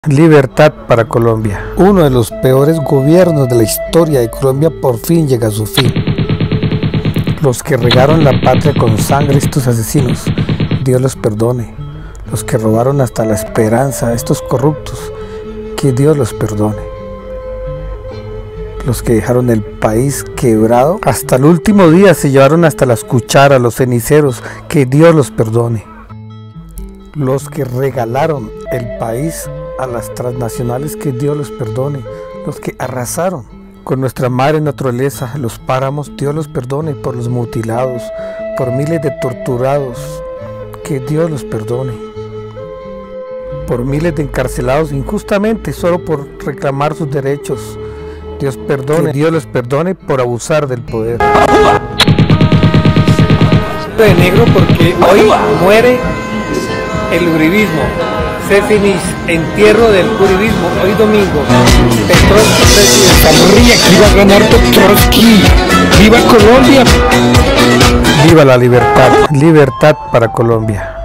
Libertad para Colombia. Uno de los peores gobiernos de la historia de Colombia por fin llega a su fin. Los que regaron la patria con sangre, estos asesinos, Dios los perdone. Los que robaron hasta la esperanza, estos corruptos, que Dios los perdone. Los que dejaron el país quebrado, hasta el último día se llevaron hasta las cucharas, los ceniceros, que Dios los perdone. Los que regalaron el país a las transnacionales, que Dios los perdone. Los que arrasaron con nuestra madre naturaleza, los páramos, Dios los perdone. Por los mutilados, por miles de torturados, que Dios los perdone. Por miles de encarcelados injustamente solo por reclamar sus derechos, Dios perdone. Que Dios los perdone por abusar del poder. De negro porque hoy muere el uribismo. Se finis, entierro del uribismo, hoy domingo. Petrovsky presidente. Que iba a ganar Petrovsky. ¡Viva Colombia! ¡Viva la libertad! Libertad para Colombia.